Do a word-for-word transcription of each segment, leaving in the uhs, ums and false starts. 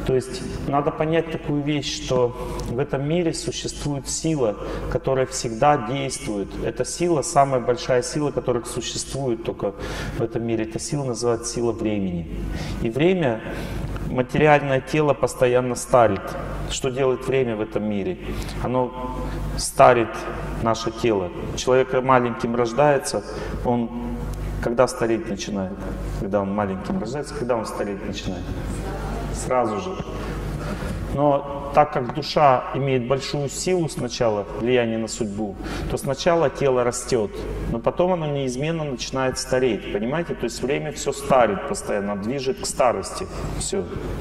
То есть надо понять такую вещь, что в этом мире существует сила, которая всегда действует. Эта сила, самая большая сила, которая существует только в этом мире, эта сила называется сила времени. И время, материальное тело постоянно старит. Что делает время в этом мире? Оно старит наше тело. Человек маленьким рождается, он когда стареть начинает? Когда он маленьким рождается, когда он стареть начинает? Сразу же. Но так как душа имеет большую силу сначала, влияние на судьбу, то сначала тело растет, но потом оно неизменно начинает стареть. Понимаете? То есть время все старит постоянно, движет к старости. Все.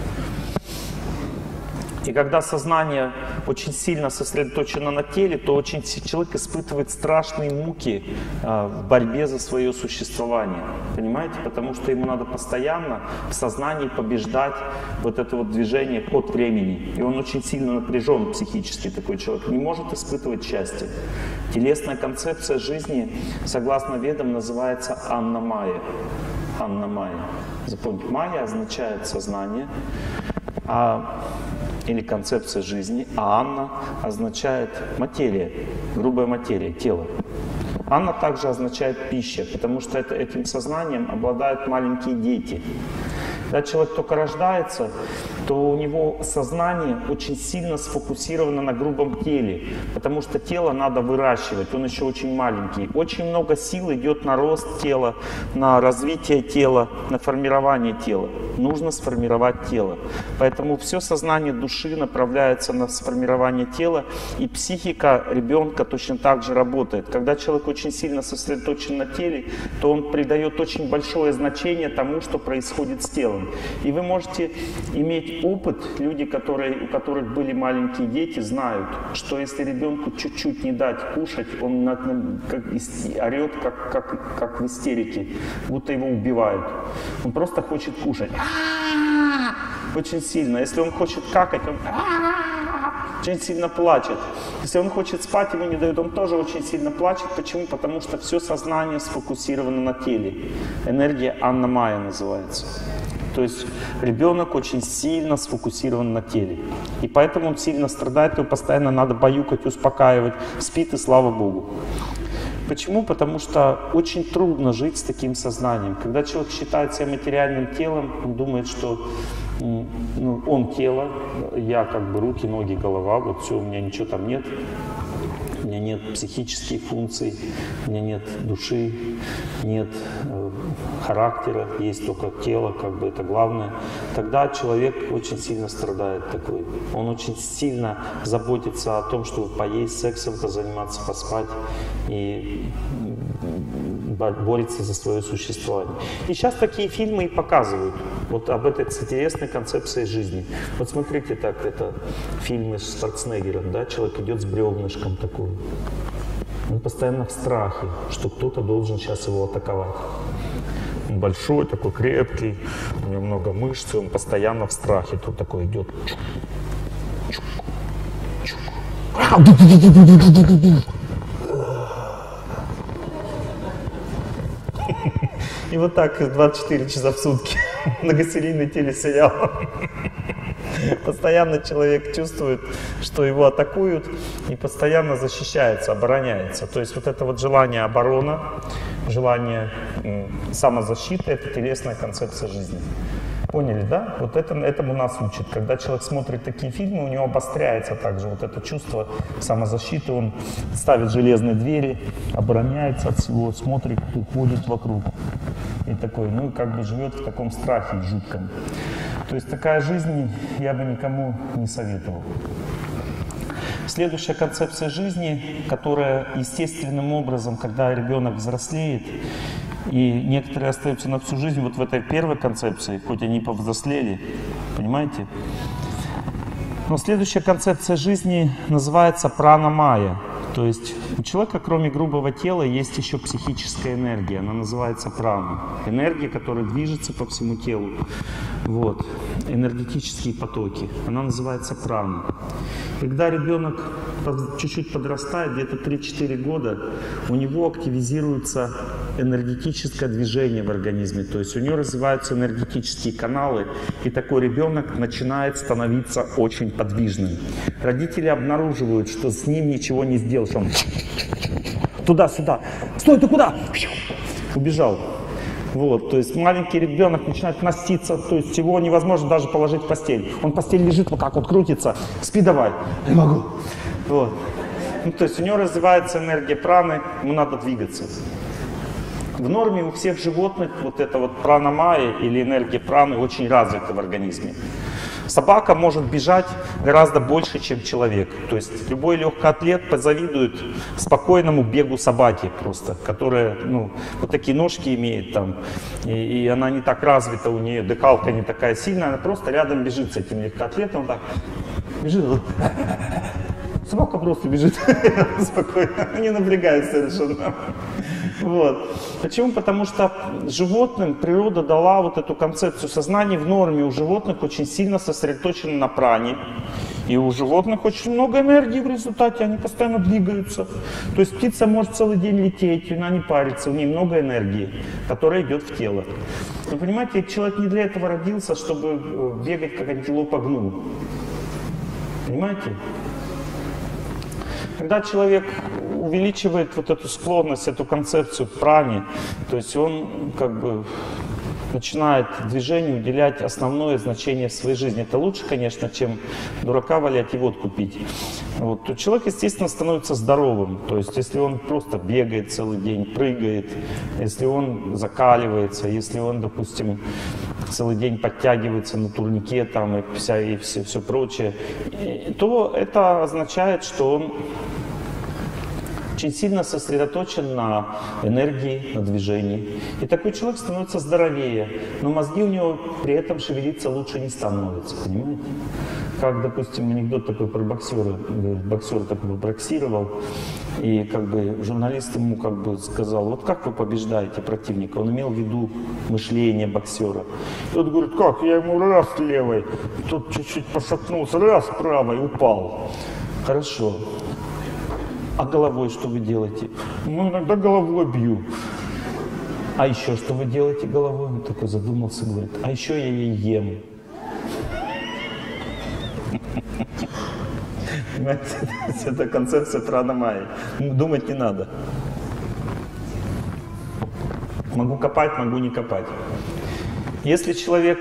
И когда сознание очень сильно сосредоточено на теле, то очень человек испытывает страшные муки э, в борьбе за свое существование. Понимаете? Потому что ему надо постоянно в сознании побеждать вот это вот движение от времени. И он очень сильно напряжен психически, такой человек. Не может испытывать счастье. Телесная концепция жизни, согласно ведам, называется Анна-майя. Анна-майя. Запомните, майя означает сознание. А или концепция жизни, а Анна означает материя, грубая материя, тело. Анна также означает пища, потому что это, этим сознанием обладают маленькие дети. Когда человек только рождается, то у него сознание очень сильно сфокусировано на грубом теле, потому что тело надо выращивать, он еще очень маленький. Очень много сил идет на рост тела, на развитие тела, на формирование тела. Нужно сформировать тело. Поэтому все сознание души направляется на сформирование тела, и психика ребенка точно так же работает. Когда человек очень сильно сосредоточен на теле, то он придает очень большое значение тому, что происходит с телом. И вы можете иметь опыт, люди, которые, у которых были маленькие дети, знают, что если ребенку чуть-чуть не дать кушать, он на, на, как, орет, как, как, как в истерике, будто его убивают. Он просто хочет кушать. Очень сильно. Если он хочет какать, он очень сильно плачет. Если он хочет спать, ему не дают, он тоже очень сильно плачет. Почему? Потому что все сознание сфокусировано на теле. Энергия Анна-майя называется. То есть ребенок очень сильно сфокусирован на теле. И поэтому он сильно страдает, его постоянно надо баюкать, успокаивать. Спит, и слава Богу. Почему? Потому что очень трудно жить с таким сознанием. Когда человек считает себя материальным телом, он думает, что ну, он тело, я как бы руки, ноги, голова, вот все, у меня ничего там нет. У меня нет психических функций, у меня нет души, нет э, характера, есть только тело, как бы это главное. Тогда человек очень сильно страдает такой. Он очень сильно заботится о том, чтобы поесть, сексом позаниматься, поспать и борется за свое существование. И сейчас такие фильмы и показывают. Вот об этой, кстати, интересной концепции жизни. Вот смотрите так, это фильмы с Шварценеггером, да, человек идет с бревнышком такой. Он постоянно в страхе, что кто-то должен сейчас его атаковать. Он большой, такой крепкий, у него много мышц, он постоянно в страхе. Тут такой идет. Чук, чук, чук. И вот так двадцать четыре часа в сутки многосерийный телесериал. Постоянно человек чувствует, что его атакуют, и постоянно защищается, обороняется. То есть вот это вот желание оборона, желание самозащиты — это телесная концепция жизни. Поняли, да? Вот это, этому нас учат. Когда человек смотрит такие фильмы, у него обостряется также вот это чувство самозащиты. Он ставит железные двери, обороняется от всего, смотрит, ходит вокруг. И такой, ну, как бы живет в таком страхе жутком. То есть такая жизнь я бы никому не советовал. Следующая концепция жизни, которая естественным образом, когда ребенок взрослеет, и некоторые остаются на всю жизнь вот в этой первой концепции, хоть они повзрослели, понимаете? Но следующая концепция жизни называется прана-майя. То есть у человека, кроме грубого тела, есть еще психическая энергия. Она называется прана. Энергия, которая движется по всему телу. Вот. Энергетические потоки. Она называется прана. Когда ребенок чуть-чуть подрастает, где-то три-четыре года, у него активизируется энергетическое движение в организме, то есть у нее развиваются энергетические каналы, и такой ребенок начинает становиться очень подвижным. Родители обнаруживают, что с ним ничего не сделаешь, он туда-сюда, стой, ты куда? Убежал. Вот, то есть маленький ребенок начинает носиться, то есть его невозможно даже положить в постель. Он в постель лежит, вот так вот крутится, спи давай, не могу. Вот. Ну, то есть у него развивается энергия праны, ему надо двигаться. В норме у всех животных вот эта вот прана майя или энергия праны очень развита в организме. Собака может бежать гораздо больше, чем человек. То есть любой легкоатлет позавидует спокойному бегу собаки просто, которая, ну, вот такие ножки имеет там, и, и она не так развита, у нее дыхалка не такая сильная, она просто рядом бежит с этим легкоатлетом, так бежит. Собака просто бежит спокойно, не напрягает совершенно. Вот. Почему? Потому что животным природа дала вот эту концепцию сознания в норме. У животных очень сильно сосредоточено на пране. И у животных очень много энергии в результате, они постоянно двигаются. То есть птица может целый день лететь, она не парится, у нее много энергии, которая идет в тело. Вы понимаете, человек не для этого родился, чтобы бегать как антилопа гну. Понимаете? Когда человек увеличивает вот эту склонность, эту концепцию прани, то есть он как бы начинает движению уделять основное значение в своей жизни. Это лучше, конечно, чем дурака валять и водку пить. Вот. То человек, естественно, становится здоровым. То есть если он просто бегает целый день, прыгает, если он закаливается, если он, допустим, целый день подтягивается на турнике там, и, вся, и все, все прочее, то это означает, что он очень сильно сосредоточен на энергии, на движении. И такой человек становится здоровее, но мозги у него при этом шевелиться лучше не становятся, понимаете? Как, допустим, анекдот такой про боксера. Боксер такой боксировал, и как бы журналист ему как бы сказал: вот как вы побеждаете противника? Он имел в виду мышление боксера. И тот говорит: как? Я ему раз левой, тот чуть-чуть пошатнулся, раз правой, упал. Хорошо. А головой что вы делаете? Ну, иногда головой бью. А еще что вы делаете головой? Он такой задумался, говорит: а еще я ей ем. Понимаете, это концепция прана майя. Думать не надо. Могу копать, могу не копать. Если человек,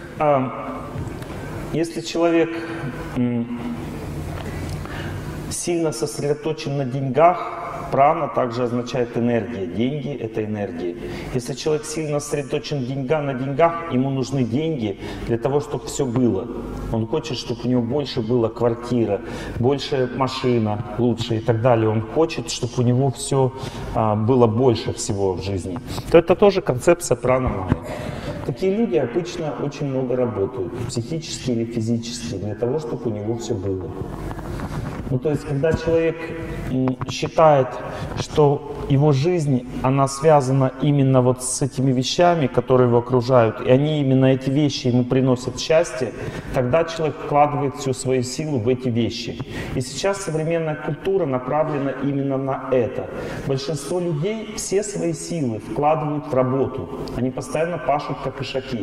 если человек сильно сосредоточен на деньгах, прана также означает энергия. Деньги — это энергия. Если человек сильно сосредоточен деньга, на деньгах, ему нужны деньги для того, чтобы все было. Он хочет, чтобы у него больше была квартира, больше машина, лучше и так далее. Он хочет, чтобы у него все а, было больше всего в жизни. То это тоже концепция прана майя. Такие люди обычно очень много работают, психически или физически, для того, чтобы у него все было. Ну, то есть, когда человек считает, что его жизнь, она связана именно вот с этими вещами, которые его окружают, и они, именно эти вещи ему приносят счастье, тогда человек вкладывает всю свою силу в эти вещи. И сейчас современная культура направлена именно на это. Большинство людей все свои силы вкладывают в работу. Они постоянно пашут, как ишаки.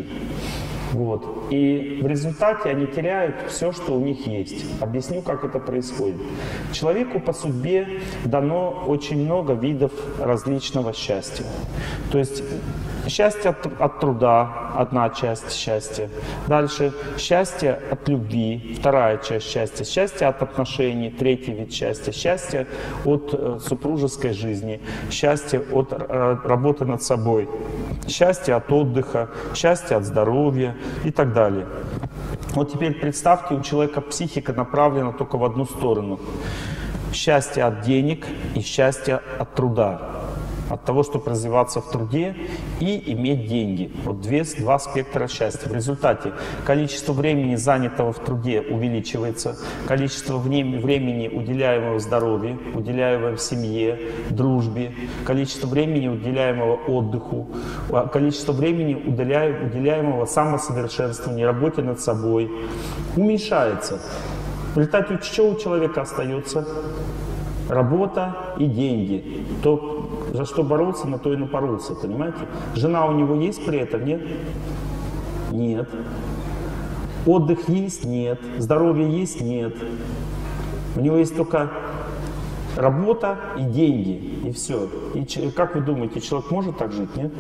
Вот. И в результате они теряют все, что у них есть. Объясню, как это происходит. Человеку по судьбе дано очень много видов различного счастья. То есть счастье от, от труда, одна часть счастья. Дальше счастье от любви, вторая часть счастья. Счастье от отношений, третий вид счастья. Счастье от э, супружеской жизни. Счастье от э, работы над собой. Счастье от отдыха, счастье от здоровья и так далее. Вот теперь представьте, у человека психика направлена только в одну сторону. Счастье от денег и счастье от труда. От того, чтобы развиваться в труде и иметь деньги. Вот две, два спектра счастья. В результате количество времени, занятого в труде, увеличивается. Количество времени, уделяемого здоровью, уделяемого семье, дружбе. Количество времени, уделяемого отдыху. Количество времени, уделяемого самосовершенствованию, работе над собой, уменьшается. В результате что у человека остается? Работа и деньги. То За что боролся, на то и напоролся, понимаете? Жена у него есть при этом, нет? Нет. Отдых есть? Нет. Здоровье есть? Нет. У него есть только работа и деньги, и все. И как вы думаете, человек может так жить, нет?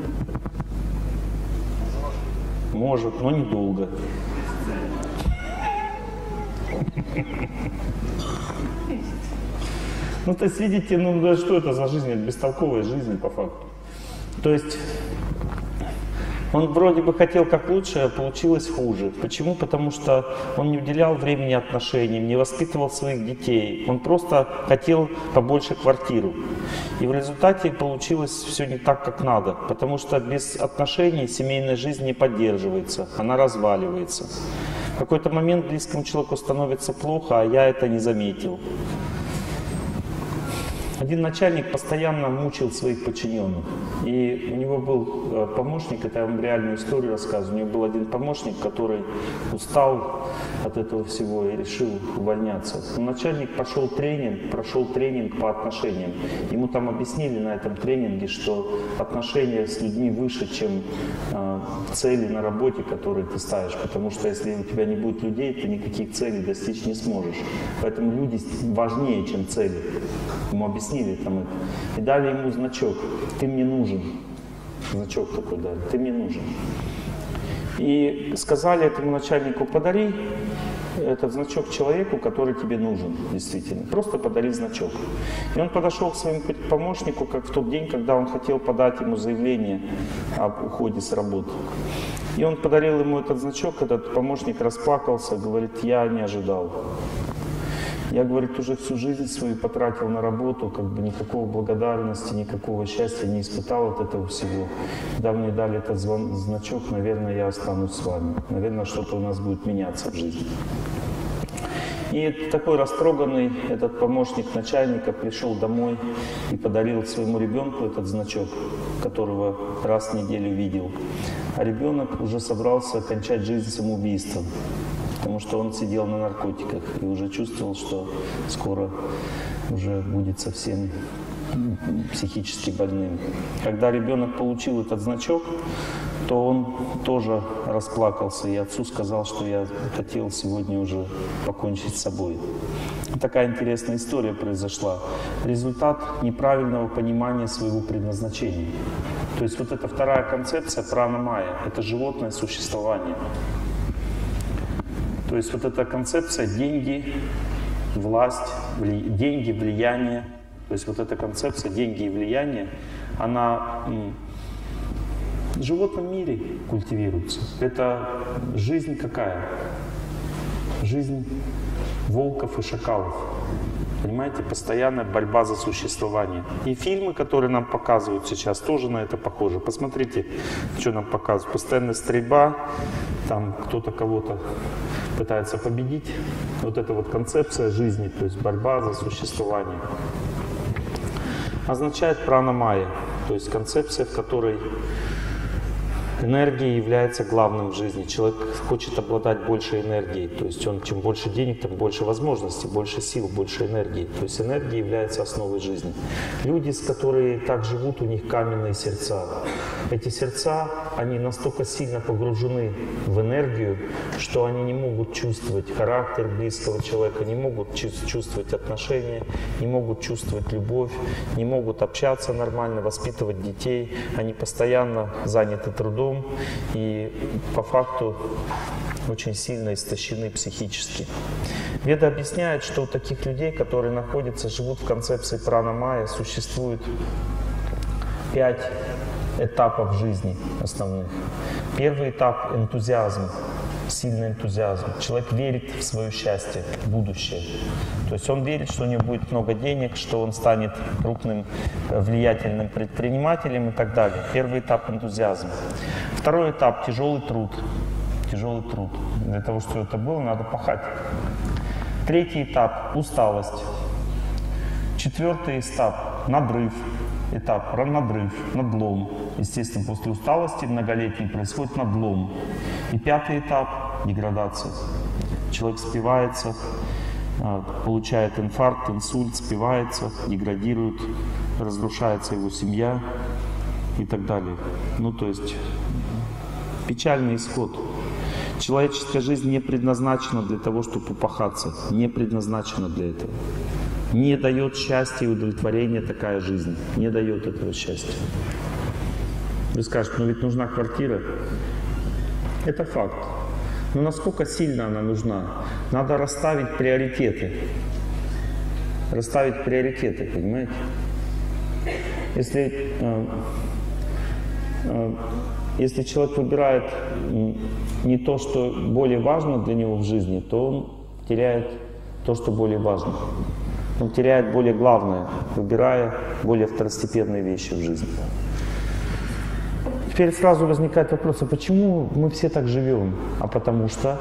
Может, но недолго. Ну, то есть, видите, ну, да, что это за жизнь? Это бестолковая жизнь, по факту. То есть, он вроде бы хотел как лучше, а получилось хуже. Почему? Потому что он не уделял времени отношениям, не воспитывал своих детей. Он просто хотел побольше квартиру. И в результате получилось все не так, как надо. Потому что без отношений семейная жизнь не поддерживается, она разваливается. В какой-то момент близкому человеку становится плохо, а я это не заметил. Один начальник постоянно мучил своих подчиненных. И у него был помощник, это я вам реальную историю рассказываю, у него был один помощник, который устал от этого всего и решил увольняться. Но начальник пошел тренинг, прошел тренинг по отношениям. Ему там объяснили на этом тренинге, что отношения с людьми выше, чем э, цели на работе, которые ты ставишь. Потому что если у тебя не будет людей, ты никаких целей достичь не сможешь. Поэтому люди важнее, чем цели. Ему объяснили там это. И дали ему значок. Ты мне нужен. Значок такой дали. Ты мне нужен. И сказали этому начальнику: подари этот значок человеку, который тебе нужен, действительно. Просто подари значок. И он подошел к своему помощнику, как в тот день, когда он хотел подать ему заявление об уходе с работы. И он подарил ему этот значок, этот помощник расплакался, говорит: я не ожидал. Я, говорит, уже всю жизнь свою потратил на работу, как бы никакого благодарности, никакого счастья не испытал от этого всего. Когда мне дали этот звон, значок, наверное, я останусь с вами. Наверное, что-то у нас будет меняться в жизни. И такой растроганный этот помощник начальника пришел домой и подарил своему ребенку этот значок, которого раз в неделю видел. А ребенок уже собрался кончать жизнь самоубийством. Потому что он сидел на наркотиках и уже чувствовал, что скоро уже будет совсем психически больным. Когда ребенок получил этот значок, то он тоже расплакался. И отцу сказал, что я хотел сегодня уже покончить с собой. Такая интересная история произошла. Результат неправильного понимания своего предназначения. То есть вот эта вторая концепция прана-майя — это животное существование. То есть вот эта концепция деньги, власть, вли... деньги, влияние. То есть вот эта концепция деньги и влияние, она в животном мире культивируется. Это жизнь какая? Жизнь волков и шакалов. Понимаете, постоянная борьба за существование. И фильмы, которые нам показывают сейчас, тоже на это похожи. Посмотрите, что нам показывают. Постоянная стрельба, там кто-то кого-то пытается победить. Вот эта вот концепция жизни, то есть борьба за существование, означает прана-майя, то есть концепция, в которой энергия является главным в жизни. Человек хочет обладать большей энергией, то есть он, чем больше денег, тем больше возможностей, больше сил, больше энергии. То есть энергия является основой жизни. Люди, которые так живут, у них каменные сердца. Эти сердца, они настолько сильно погружены в энергию, что они не могут чувствовать характер близкого человека, не могут чувствовать отношения, не могут чувствовать любовь, не могут общаться нормально, воспитывать детей. Они постоянно заняты трудом и по факту очень сильно истощены психически. Веда объясняет, что у таких людей, которые находятся, живут в концепции прана-майя, существует пять этапов жизни основных. Первый этап — энтузиазм, сильный энтузиазм. Человек верит в свое счастье, в будущее. То есть он верит, что у него будет много денег, что он станет крупным влиятельным предпринимателем и так далее. Первый этап — энтузиазм. Второй этап — тяжелый труд. Тяжелый труд. Для того, чтобы это было, надо пахать. Третий этап — усталость. Четвертый этап — надрыв. Этап надрыв, надлом. Естественно, после усталости многолетней происходит надлом. И пятый этап — деградация. Человек спивается, получает инфаркт, инсульт, спивается, деградирует, разрушается его семья и так далее. Ну, то есть печальный исход. Человеческая жизнь не предназначена для того, чтобы упахаться, не предназначена для этого. Не дает счастья и удовлетворения такая жизнь, не дает этого счастья. Вы скажете, ну ведь нужна квартира. Это факт. Но насколько сильно она нужна? Надо расставить приоритеты. Расставить приоритеты, понимаете? Если, э, э, если человек выбирает не то, что более важно для него в жизни, то он теряет то, что более важно. Он теряет более главное, выбирая более второстепенные вещи в жизни. Теперь сразу возникает вопрос, а почему мы все так живем? А потому что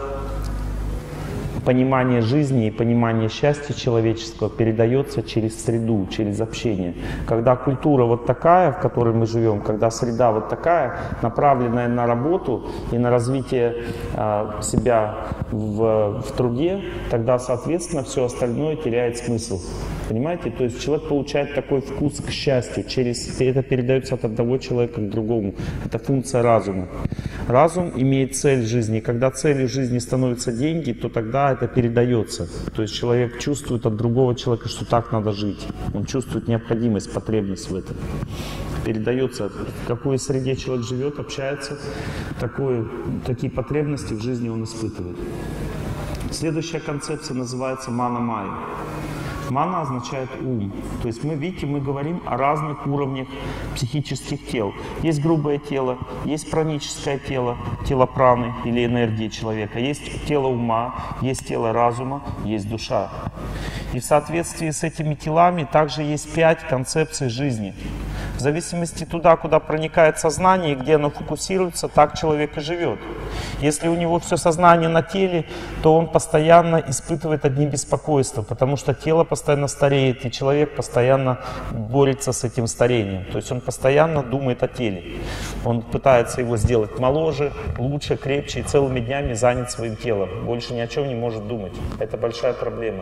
понимание жизни и понимание счастья человеческого передается через среду, через общение. Когда культура вот такая, в которой мы живем, когда среда вот такая, направленная на работу и на развитие э, себя в, в труде, тогда, соответственно, все остальное теряет смысл. Понимаете? То есть человек получает такой вкус к счастью, через это передается от одного человека к другому. Это функция разума. Разум имеет цель в жизни. И когда целью жизни становятся деньги, то тогда это передается. То есть человек чувствует от другого человека, что так надо жить. Он чувствует необходимость, потребность в этом. Передается, в какой среде человек живет, общается, такое, такие потребности в жизни он испытывает. Следующая концепция называется мана-майя. Мана означает ум. То есть мы, видите, мы говорим о разных уровнях психических тел. Есть грубое тело, есть праническое тело, тело праны или энергии человека, есть тело ума, есть тело разума, есть душа. И в соответствии с этими телами также есть пять концепций жизни. В зависимости туда, куда проникает сознание и где оно фокусируется, так человек и живет. Если у него все сознание на теле, то он постоянно испытывает одни беспокойства, потому что тело постоянно стареет, и человек постоянно борется с этим старением. То есть он постоянно думает о теле. Он пытается его сделать моложе, лучше, крепче, и целыми днями занят своим телом. Больше ни о чем не может думать. Это большая проблема.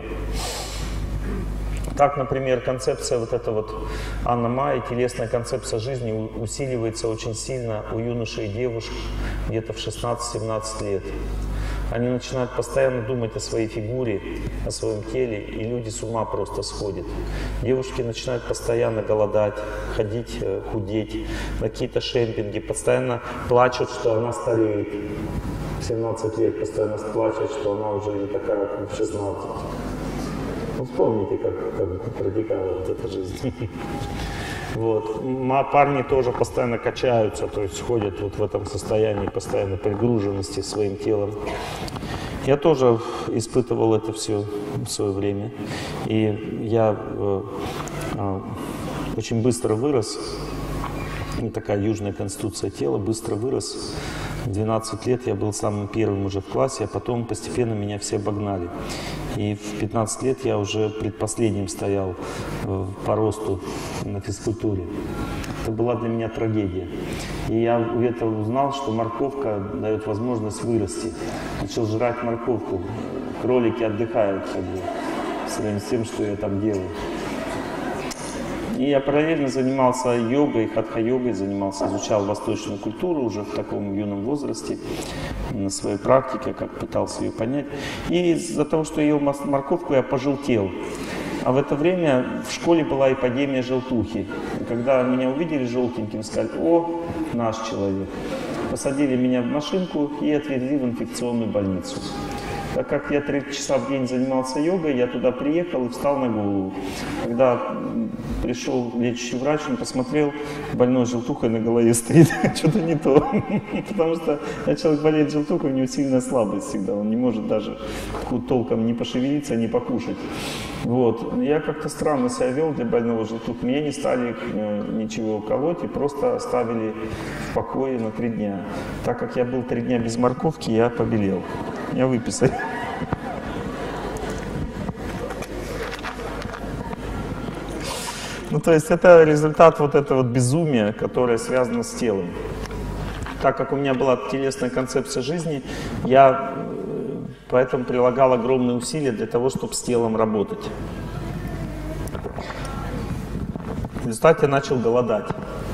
Так, например, концепция вот эта вот анна-майя, телесная концепция жизни усиливается очень сильно у юношей и девушек где-то в шестнадцать-семнадцать лет. Они начинают постоянно думать о своей фигуре, о своем теле, и люди с ума просто сходят. Девушки начинают постоянно голодать, ходить, худеть, на какие-то шемпинги, постоянно плачут, что она стареет. В семнадцать лет постоянно плачут, что она уже не такая, как в шестнадцать. Ну, вспомните, как, как протекала вот эта жизнь. Вот. Парни тоже постоянно качаются, то есть ходят вот в этом состоянии постоянной пригруженности своим телом. Я тоже испытывал это все в свое время. И я э, э, очень быстро вырос. Такая южная конституция тела, быстро вырос. В двенадцать лет я был самым первым уже в классе, а потом постепенно меня все обогнали. И в пятнадцать лет я уже предпоследним стоял по росту на физкультуре. Это была для меня трагедия. И я где-то узнал, что морковка дает возможность вырасти. Начал жрать морковку. Кролики отдыхают как бы, в сравнении с тем, что я там делаю. И я параллельно занимался йогой, хатха-йогой, занимался, изучал восточную культуру уже в таком юном возрасте, на своей практике, как пытался ее понять. И из-за того, что я ел морковку, я пожелтел. А в это время в школе была эпидемия желтухи. И когда меня увидели желтеньким, сказали: о, наш человек. Посадили меня в машинку и отвезли в инфекционную больницу. Так как я три часа в день занимался йогой, я туда приехал и встал на голову. Когда пришел лечащий врач, он посмотрел, больной желтухой на голове стоит, что-то не то. Потому что когда человек болеет желтухой, у него сильная слабость всегда, он не может даже толком не пошевелиться, не покушать. Вот. Я как-то странно себя вел для больного желтухой. Меня не стали ничего колоть и просто оставили в покое на три дня. Так как я был три дня без морковки, я побелел. Меня выписали. Ну, то есть это результат вот этого вот безумия, которое связано с телом. Так как у меня была телесная концепция жизни, я поэтому прилагал огромные усилия для того, чтобы с телом работать. В результате я начал голодать.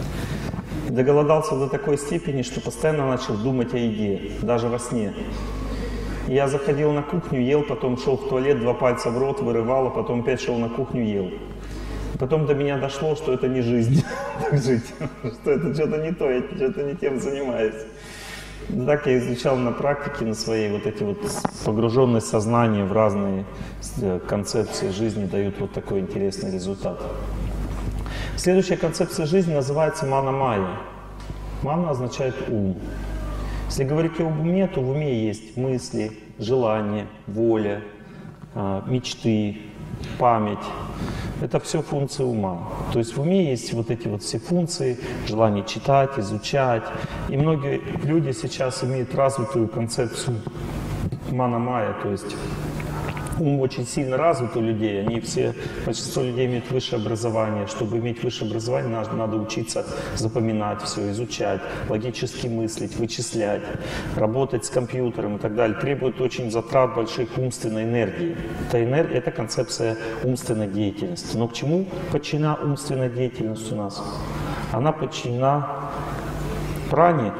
И доголодался до такой степени, что постоянно начал думать о еде, даже во сне. И я заходил на кухню, ел, потом шел в туалет, два пальца в рот вырывал, а потом опять шел на кухню, ел. И потом до меня дошло, что это не жизнь, так жить, что это что-то не то, я что-то не тем занимаюсь. Так я изучал на практике, на своей, вот эти вот погруженность сознания в разные концепции жизни дают вот такой интересный результат. Следующая концепция жизни называется мана-майя. Мана означает ум. Если говорить об уме, то в уме есть мысли, желания, воля, мечты, память. Это все функции ума. То есть в уме есть вот эти вот все функции, желание читать, изучать. И многие люди сейчас имеют развитую концепцию мана-майя, то есть ум очень сильно развит у людей. Они все, большинство людей имеют высшее образование. Чтобы иметь высшее образование, надо, надо учиться запоминать все, изучать, логически мыслить, вычислять, работать с компьютером и так далее. Требует очень затрат больших умственной энергии. Это, энергия, это концепция умственной деятельности. Но к чему подчинена умственная деятельность у нас? Она подчинена пране.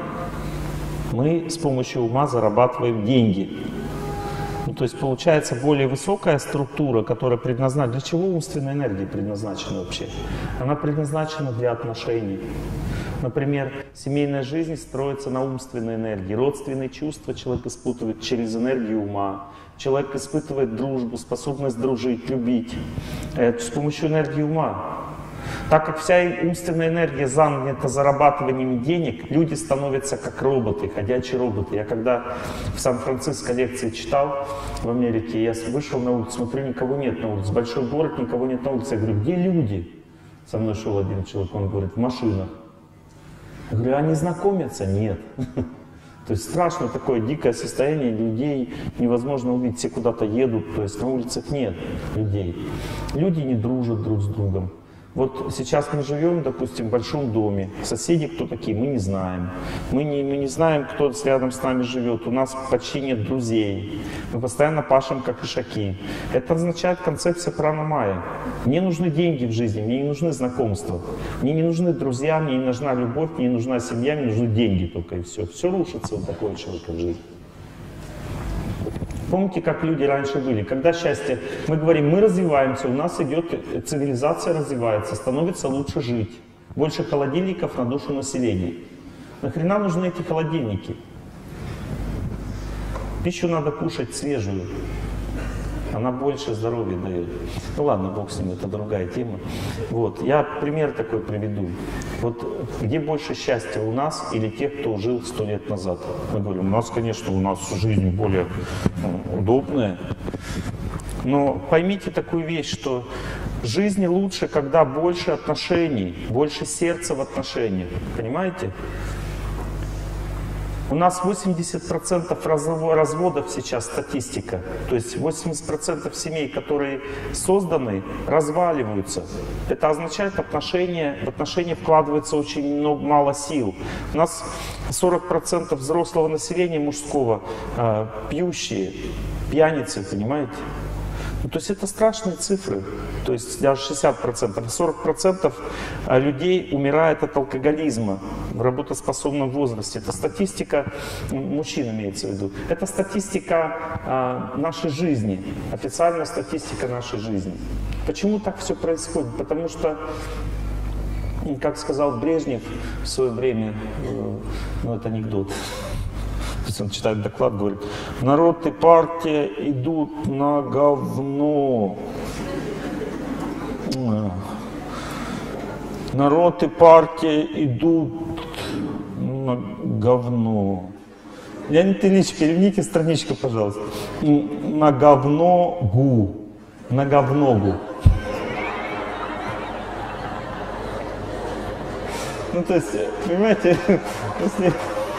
Мы с помощью ума зарабатываем деньги. Ну, то есть получается более высокая структура, которая предназначена. Для чего умственная энергия предназначена вообще? Она предназначена для отношений. Например, семейная жизнь строится на умственной энергии. Родственные чувства человек испытывает через энергию ума. Человек испытывает дружбу, способность дружить, любить с помощью энергии ума. Так как вся умственная энергия занята зарабатыванием денег, люди становятся как роботы, ходячие роботы. Я когда в Сан-Франциско лекции читал в Америке, я вышел на улицу, смотрю, никого нет на улице. Большой город, никого нет на улице. Я говорю, где люди? Со мной шел один человек, он говорит, в машинах. Я говорю, они знакомятся? Нет. То есть страшно такое дикое состояние людей, невозможно увидеть, все куда-то едут, то есть на улицах нет людей. Люди не дружат друг с другом. Вот сейчас мы живем, допустим, в большом доме. Соседи кто такие, мы не знаем. Мы не, мы не знаем, кто рядом с нами живет. У нас почти нет друзей. Мы постоянно пашем, как ишаки. Это означает концепция прана-майя. Мне нужны деньги в жизни, мне не нужны знакомства. Мне не нужны друзья, мне не нужна любовь, мне не нужна семья, мне нужны деньги только и все. Все рушится у такого человека в жизни. Помните, как люди раньше были? Когда счастье, мы говорим, мы развиваемся, у нас идет, цивилизация развивается, становится лучше жить. Больше холодильников на душу населения. Нахрена нужны эти холодильники? Пищу надо кушать свежую. Она больше здоровья дает. Ну ладно, бог с ним, это другая тема. Вот, я пример такой приведу. Вот где больше счастья, у нас или тех, кто жил сто лет назад? Мы говорим, у нас, конечно, у нас жизнь более ну, удобная. Но поймите такую вещь, что в жизни лучше, когда больше отношений, больше сердца в отношениях. Понимаете? У нас восемьдесят процентов разводов сейчас статистика. То есть восемьдесят процентов семей, которые созданы, разваливаются. Это означает, отношения, в отношения вкладывается очень много, мало сил. У нас сорок процентов взрослого населения мужского э, пьющие, пьяницы, понимаете? Ну, то есть это страшные цифры. То есть даже шестьдесят процентов, сорок процентов людей умирает от алкоголизма в работоспособном возрасте. Это статистика, мужчин имеется в виду. Это статистика а, нашей жизни, официальная статистика нашей жизни. Почему так все происходит? Потому что, как сказал Брежнев в свое время, ну это анекдот. То есть он читает доклад, говорит, народ и партия идут на говно. Народ и партия идут на говно. Леонид Ильич, переверните страничку, пожалуйста. На говно-гу. На говногу. Ну, то есть, понимаете, если...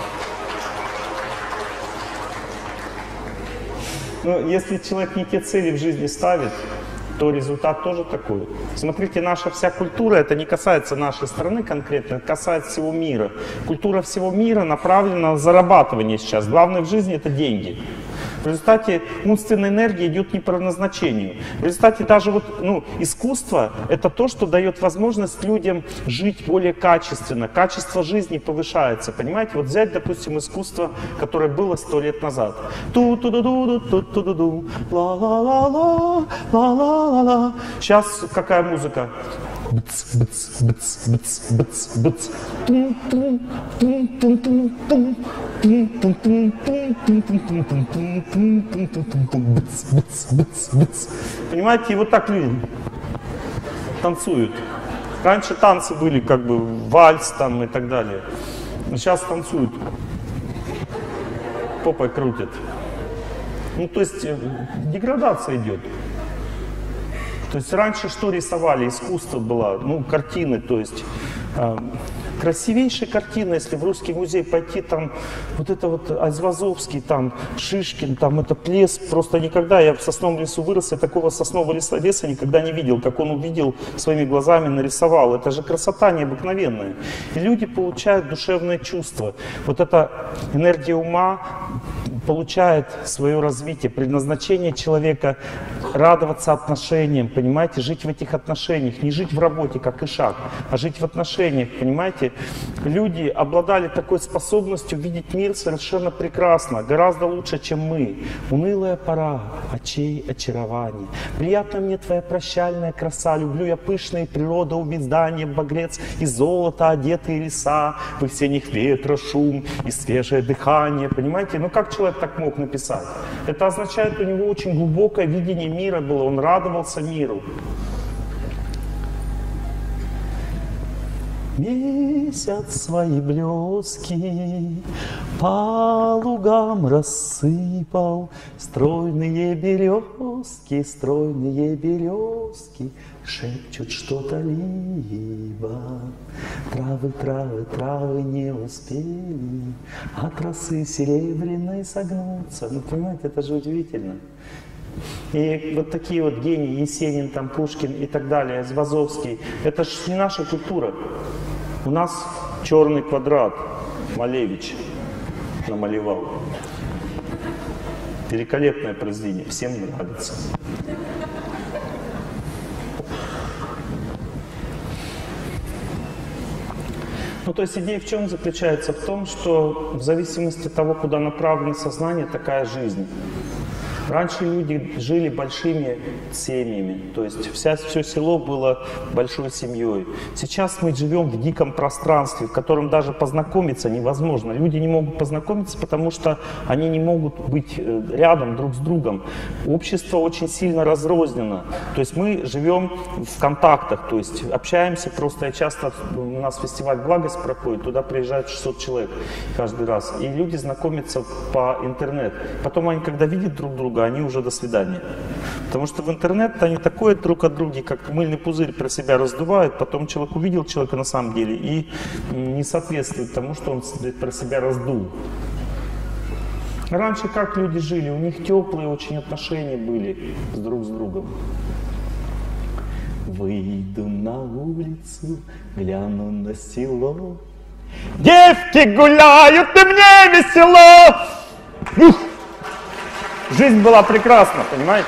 Ну, если человек не те цели в жизни ставит, то результат тоже такой. Смотрите, наша вся культура, это не касается нашей страны конкретно, это касается всего мира. Культура всего мира направлена на зарабатывание сейчас. Главное в жизни — это деньги. В результате умственная энергия идет не по назначению. В результате даже вот, ну, искусство — это то, что дает возможность людям жить более качественно. Качество жизни повышается, понимаете? Вот взять, допустим, искусство, которое было сто лет назад. Ту-ту-ду-ду-ду-ту-ту-ду, ла-ла-ла-ла, ла-ла-ла-ла. Сейчас какая музыка? Бц, бц, бц, бц, бц, бц. Тун, тун, тун, тун, тун, тун. Тун, тун, тун, тун, тун, тун, тун, тун, тун, тун, тун, тун, тун, тун. Бц, бц, бц, бц. Понимаете, и вот так люди танцуют. Раньше танцы были как бы вальс там и так далее. Но сейчас танцуют. Попой крутят. Ну, то есть деградация идет. То есть раньше что рисовали? Искусство было, ну, картины, то есть э, красивейшие картины, если в Русский музей пойти, там вот это вот Айвазовский, там Шишкин, там это Плес, просто никогда, я в сосновом лесу вырос, я такого соснового леса, леса никогда не видел, как он увидел своими глазами, нарисовал. Это же красота необыкновенная. И люди получают душевное чувство. Вот эта энергия ума получает свое развитие, предназначение человека радоваться отношениям, понимаете, жить в этих отношениях, не жить в работе, как Ишак, а жить в отношениях, понимаете. Люди обладали такой способностью видеть мир совершенно прекрасно, гораздо лучше, чем мы. Унылая пора, очей очарование. Приятна мне твоя прощальная краса, люблю я пышные природа, увиздания, багрец и золото одетые леса, в их сенях ветра шум и свежее дыхание, понимаете. Ну как человек так мог написать? Это означает, у него очень глубокое видение мира было, он радовался миру. Месяц свои блески по лугам рассыпал, стройные березки, стройные березки шепчут что-то либо. Травы, травы, травы не успели от росы серебряной согнуться. Ну, понимаете, это же удивительно. И вот такие вот гении, Есенин, там, Пушкин и так далее, Айвазовский, это же не наша культура. У нас черный квадрат Малевич намалевал. Великолепное произведение, всем нравится. Ну, то есть идея в чем заключается? В том, что в зависимости от того, куда направлено сознание, такая жизнь. Раньше люди жили большими семьями, то есть вся, все село было большой семьей. Сейчас мы живем в диком пространстве, в котором даже познакомиться невозможно. Люди не могут познакомиться, потому что они не могут быть рядом друг с другом. Общество очень сильно разрознено. То есть мы живем в контактах, то есть общаемся просто. Я часто, у нас фестиваль «Благость» проходит, туда приезжает шестьсот человек каждый раз. И люди знакомятся по интернету. Потом они, когда видят друг друга, они уже до свидания. Потому что в интернет они такое друг от друга, как мыльный пузырь, про себя раздувают, потом человек увидел человека на самом деле и не соответствует тому, что он про себя раздул. Раньше как люди жили? У них теплые очень отношения были с друг с другом. Выйду на улицу, гляну на село. Девки гуляют, и мне весело! Ух! Жизнь была прекрасна, понимаете?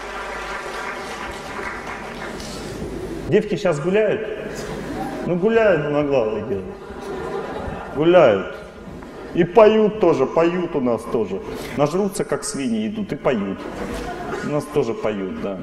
Девки сейчас гуляют? Ну гуляют, на главное дело. Гуляют. И поют тоже, поют у нас тоже. Нажрутся, как свиньи, идут и поют. У нас тоже поют, да.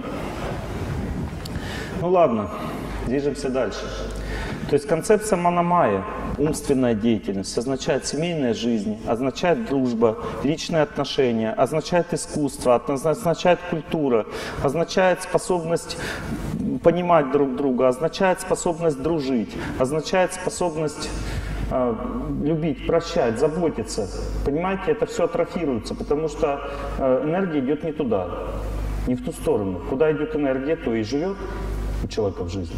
Ну ладно, движемся дальше. То есть концепция Мана-майя, умственная деятельность, означает семейная жизнь, означает дружба, личные отношения, означает искусство, означает культура, означает способность понимать друг друга, означает способность дружить, означает способность э, любить, прощать, заботиться. Понимаете, это все атрофируется, потому что э, энергия идет не туда, не в ту сторону. Куда идет энергия, то и живет у человека в жизни.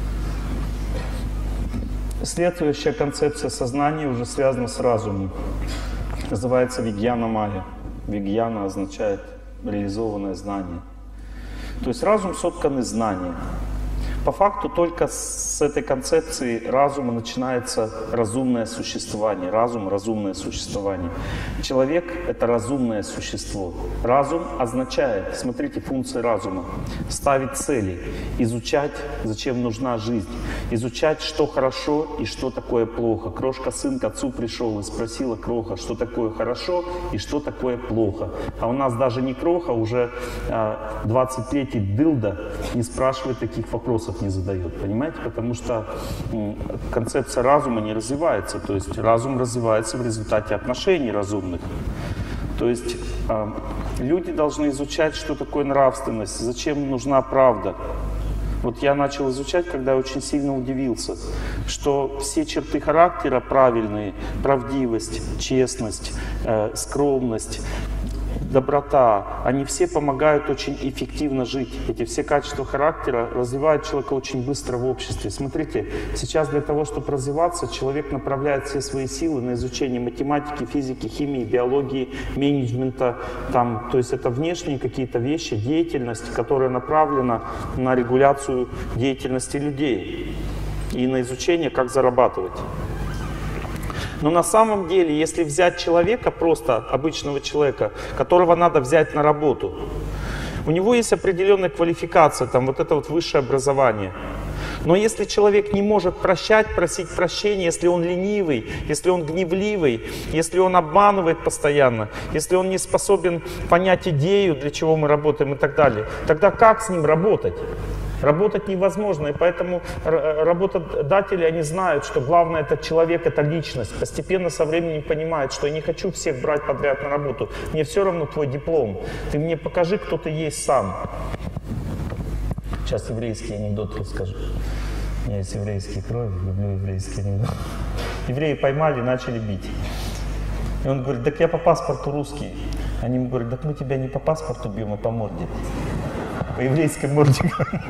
Следующая концепция сознания уже связана с разумом. Называется Вигьяна-майя. Вигьяна означает реализованное знание. То есть разум соткан из знания. По факту только с этой концепции разума начинается разумное существование. Разум — разумное существование. Человек — это разумное существо. Разум означает, смотрите, функции разума: ставить цели, изучать, зачем нужна жизнь, изучать, что хорошо и что такое плохо. Крошка-сын к отцу пришел и спросила кроха, что такое хорошо и что такое плохо. А у нас даже не кроха, уже двадцать третий дылда не спрашивает таких вопросов, не задает, понимаете? Потому что концепция разума не развивается, то есть разум развивается в результате отношений разумных. То есть э, люди должны изучать, что такое нравственность, зачем нужна правда. Вот я начал изучать, когда очень сильно удивился, что все черты характера правильные, правдивость, честность, э, скромность, доброта, они все помогают очень эффективно жить. Эти все качества характера развивают человека очень быстро в обществе. Смотрите, сейчас для того, чтобы развиваться, человек направляет все свои силы на изучение математики, физики, химии, биологии, менеджмента. Там, то есть это внешние какие-то вещи, деятельность, которая направлена на регуляцию деятельности людей и на изучение, как зарабатывать. Но на самом деле, если взять человека, просто обычного человека, которого надо взять на работу, у него есть определенная квалификация, там вот это вот высшее образование. Но если человек не может прощать, просить прощения, если он ленивый, если он гневливый, если он обманывает постоянно, если он не способен понять идею, для чего мы работаем и так далее, тогда как с ним работать? Работать невозможно, и поэтому работодатели, они знают, что главное — это человек, это личность. Постепенно со временем понимают, что я не хочу всех брать подряд на работу. Мне все равно твой диплом. Ты мне покажи, кто ты есть сам. Сейчас еврейский анекдот расскажу. У меня есть еврейский кровь, люблю еврейский анекдот. Евреи поймали и начали бить. И он говорит: так я по паспорту русский. Они ему говорят: так мы тебя не по паспорту бьем, а по морде. По еврейской морде.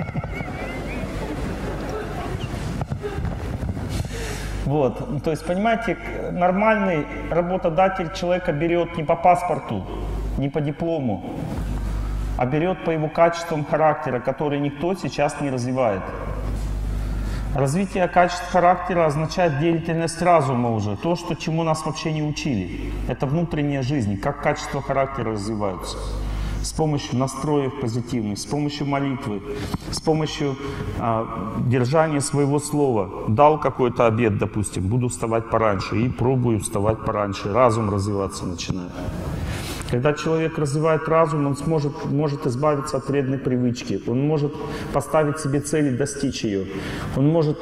Вот, то есть, понимаете, нормальный работодатель человека берет не по паспорту, не по диплому, а берет по его качествам характера, которые никто сейчас не развивает. Развитие качеств характера означает деятельность разума уже, то, что, чему нас вообще не учили. Это внутренняя жизнь, как качества характера развиваются. С помощью настроев позитивных, с помощью молитвы, с помощью э, держания своего слова. Дал какой-то обед, допустим, буду вставать пораньше, и пробую вставать пораньше. Разум развиваться начинает. Когда человек развивает разум, он сможет, может избавиться от вредной привычки, он может поставить себе цель и достичь ее, он может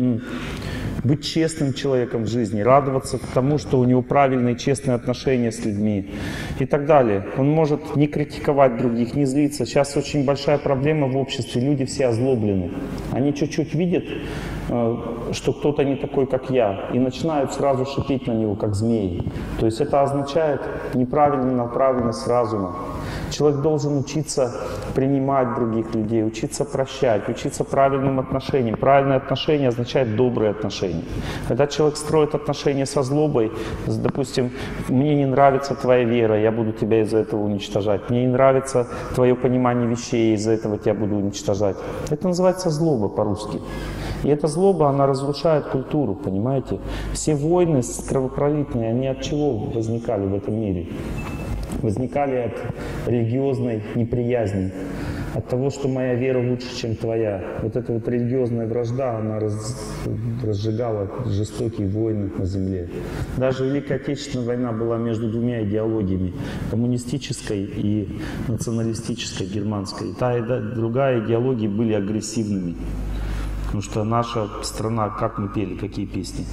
быть честным человеком в жизни, радоваться тому, что у него правильные честные отношения с людьми и так далее. Он может не критиковать других, не злиться. Сейчас очень большая проблема в обществе, люди все озлоблены. Они чуть-чуть видят, что кто-то не такой, как я, и начинают сразу шипеть на него, как змеи. То есть это означает неправильную направленность разума. Человек должен учиться принимать других людей, учиться прощать, учиться правильным отношениям. Правильное отношение означает добрые отношения. Когда человек строит отношения со злобой, допустим, мне не нравится твоя вера, я буду тебя из-за этого уничтожать. Мне не нравится твое понимание вещей, из-за этого тебя буду уничтожать. Это называется злоба по-русски. И эта злоба, она разрушает культуру, понимаете? Все войны кровопролитные, они от чего возникали в этом мире? Возникали от религиозной неприязни, от того, что моя вера лучше, чем твоя. Вот эта вот религиозная вражда, она раз, разжигала жестокие войны на земле. Даже Великая Отечественная война была между двумя идеологиями, коммунистической и националистической, германской. И та и другая идеологии были агрессивными. Потому что наша страна, как мы пели, какие песни?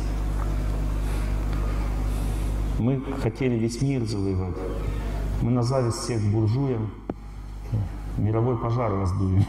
Мы хотели весь мир завоевать. Мы на зависть всех буржуям мировой пожар раздуем.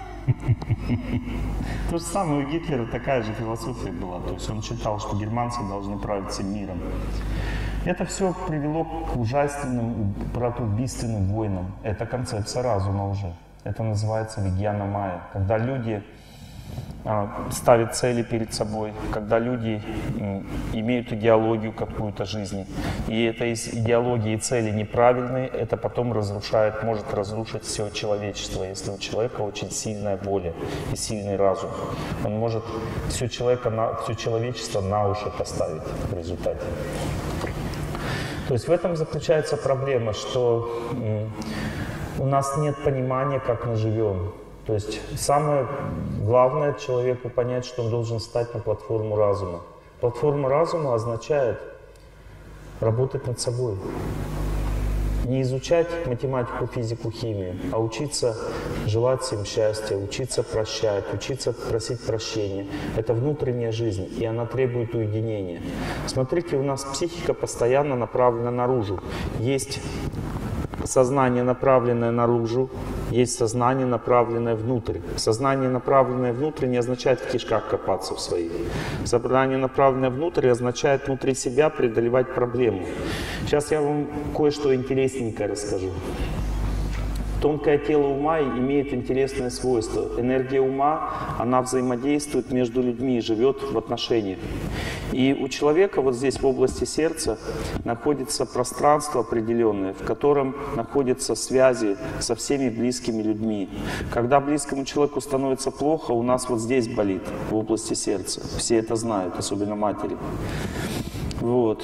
То же самое у Гитлера, такая же философия была. То есть он считал, что германцы должны править всем миром. Это все привело к ужасным, братоубийственным войнам. Это концепция разума уже. Это называется вигьяна майя. Когда люди ставит цели перед собой, когда люди имеют идеологию какую-то жизни, и эта идеология и цели неправильные, это потом разрушает, может разрушить все человечество. Если у человека очень сильная воля и сильный разум, он может все, человека на, все человечество на уши поставить в результате. То есть в этом заключается проблема, что у нас нет понимания, как мы живем. То есть самое главное человеку понять, что он должен встать на платформу разума. Платформа разума означает работать над собой. Не изучать математику, физику, химию, а учиться желать всем счастья, учиться прощать, учиться просить прощения. Это внутренняя жизнь, и она требует уединения. Смотрите, у нас психика постоянно направлена наружу. Есть сознание, направленное наружу, есть сознание, направленное внутрь. Сознание, направленное внутрь, не означает в кишках копаться в своих. Сознание, направленное внутрь, означает внутри себя преодолевать проблему. Сейчас я вам кое-что интересненькое расскажу. Тонкое тело ума имеет интересное свойство. Энергия ума, она взаимодействует между людьми и живет в отношениях. И у человека вот здесь в области сердца находится пространство определенное, в котором находятся связи со всеми близкими людьми. Когда близкому человеку становится плохо, у нас вот здесь болит, в области сердца. Все это знают, особенно матери. Вот.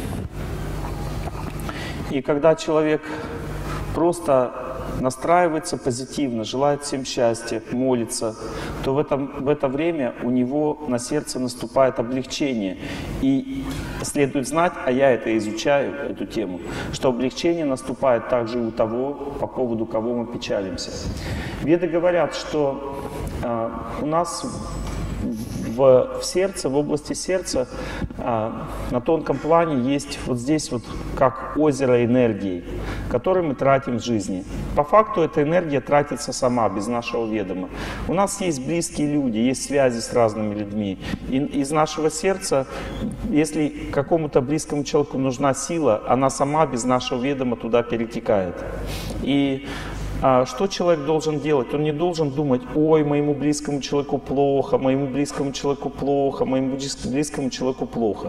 И когда человек просто настраивается позитивно, желает всем счастья, молится, то в, этом, в это время у него на сердце наступает облегчение. И следует знать, а я это изучаю, эту тему, что облегчение наступает также и у того, по поводу кого мы печалимся. Веды говорят, что э, у нас в, в сердце, в области сердца, а, на тонком плане есть вот здесь вот как озеро энергии, которое мы тратим в жизни. По факту эта энергия тратится сама, без нашего ведома. У нас есть близкие люди, есть связи с разными людьми. И из нашего сердца, если какому-то близкому человеку нужна сила, она сама без нашего ведома туда перетекает. И А что человек должен делать? Он не должен думать: ой, моему близкому человеку плохо, моему близкому человеку плохо, моему близкому человеку плохо.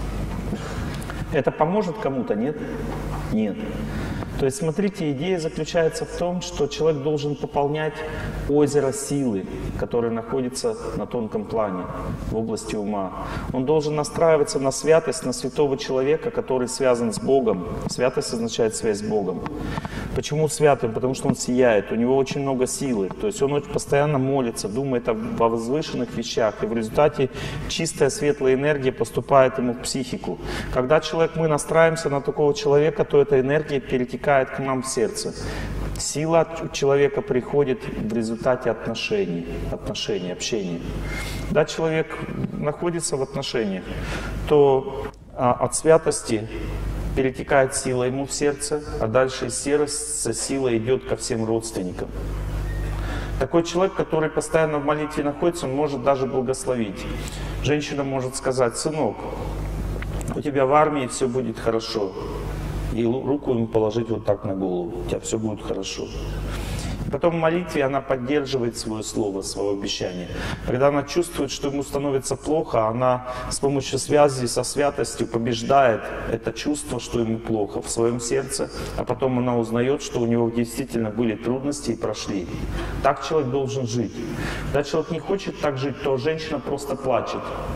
Это поможет кому-то? Нет? Нет. То есть, смотрите, идея заключается в том, что человек должен пополнять озеро силы, которое находится на тонком плане, в области ума. Он должен настраиваться на святость, на святого человека, который связан с Богом. Святость означает связь с Богом. Почему святый? Потому что он сияет, у него очень много силы. То есть он очень постоянно молится, думает о возвышенных вещах. И в результате чистая светлая энергия поступает ему в психику. Когда человек, мы настраиваемся на такого человека, то эта энергия перетекает к нам в сердце. Сила от человека приходит в результате отношений, отношений, общения. Когда человек находится в отношениях, то а, от святости перетекает сила ему в сердце, а дальше из сердца сила идет ко всем родственникам. Такой человек, который постоянно в молитве находится, он может даже благословить. Женщина может сказать: сынок, у тебя в армии все будет хорошо. И руку ему положить вот так на голову, у тебя все будет хорошо. Потом в молитве она поддерживает свое слово, свое обещание. Когда она чувствует, что ему становится плохо, она с помощью связи со святостью побеждает это чувство, что ему плохо в своем сердце, а потом она узнает, что у него действительно были трудности и прошли. Так человек должен жить. Когда человек не хочет так жить, то женщина просто плачет.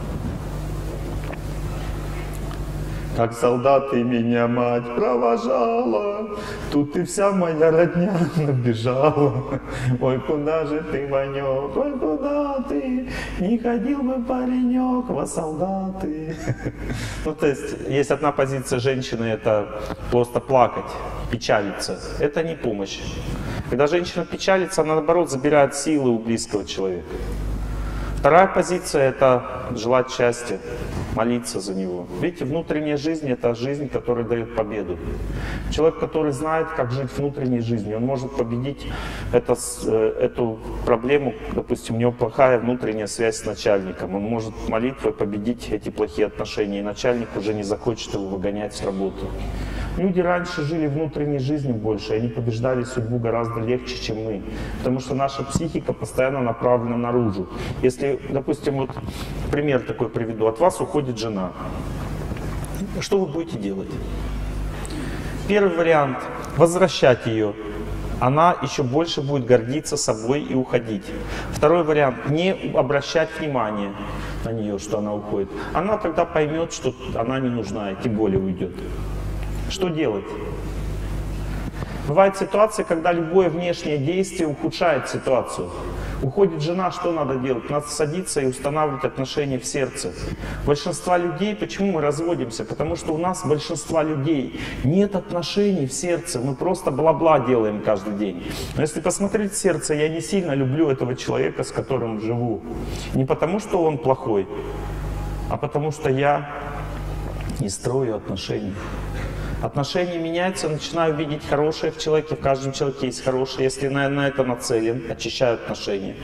Как солдаты меня мать провожала, тут и вся моя родня набежала. Ой, куда же ты, Ванек, ой, куда ты? Не ходил бы паренек во солдаты. Ну, то есть, есть одна позиция женщины, это просто плакать, печалиться. Это не помощь. Когда женщина печалится, она, наоборот, забирает силы у близкого человека. Вторая позиция — это желать счастья. молиться за него. Видите, внутренняя жизнь — это жизнь, которая дает победу. Человек, который знает, как жить внутренней жизнью, он может победить это, эту проблему. Допустим, у него плохая внутренняя связь с начальником. Он может молитвой победить эти плохие отношения, и начальник уже не захочет его выгонять с работы. Люди раньше жили внутренней жизнью больше, и они побеждали судьбу гораздо легче, чем мы. Потому что наша психика постоянно направлена наружу. Если, допустим, вот пример такой приведу. От вас уходит жена. Что вы будете делать? Первый вариант – возвращать ее. Она еще больше будет гордиться собой и уходить. Второй вариант – не обращать внимания на нее, что она уходит. Она тогда поймет, что она не нужна, и тем более уйдет. Что делать? Бывает ситуация, когда любое внешнее действие ухудшает ситуацию. Уходит жена, что надо делать? Надо садиться и устанавливать отношения в сердце. Большинство людей, почему мы разводимся? Потому что у нас, большинства людей, нет отношений в сердце. Мы просто бла-бла делаем каждый день. Но если посмотреть в сердце, я не сильно люблю этого человека, с которым живу. Не потому, что он плохой, а потому что я не строю отношений. Отношения меняются, начинаю видеть хорошее в человеке, в каждом человеке есть хорошее. Если на, на это нацелен, очищаю отношения,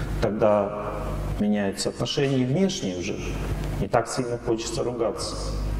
тогда меняются отношения и внешние уже. Не так сильно хочется ругаться.